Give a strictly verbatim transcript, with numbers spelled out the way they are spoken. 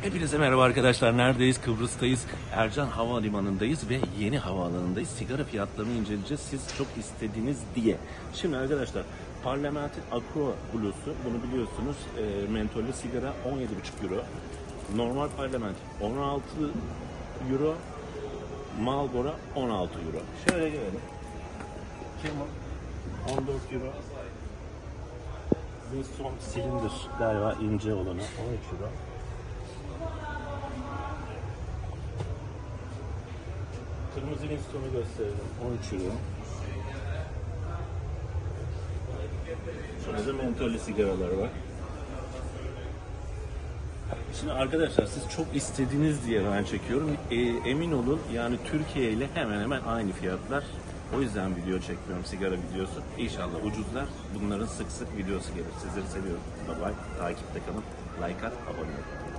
Hepinize merhaba arkadaşlar. Neredeyiz? Kıbrıs'tayız. Ercan Havalimanı'ndayız ve yeni havaalanındayız. Sigara fiyatlarını inceleyeceğiz. Siz çok istediniz diye. Şimdi arkadaşlar, Parlamenter Aqua Blue'su, bunu biliyorsunuz, e, mentollü sigara on yedi buçuk euro. Normal Parlamenter on altı euro. Marlboro on altı euro. Şöyle gelelim. Camel on dört euro. Winston silindir galiba ince olanı on üç euro. Kırmızı Winston'u gösterelim. on üç euro. Şurada da mentollü sigaralar var. Şimdi arkadaşlar, siz çok istediğiniz diye ben çekiyorum. E, emin olun, yani Türkiye ile hemen hemen aynı fiyatlar. O yüzden video çekmiyorum, sigara videosu. İnşallah ucuzlar. Bunların sık sık videosu gelir. Sizleri seviyorum. Bye bye. Takipte kalın. Like at, abone olun.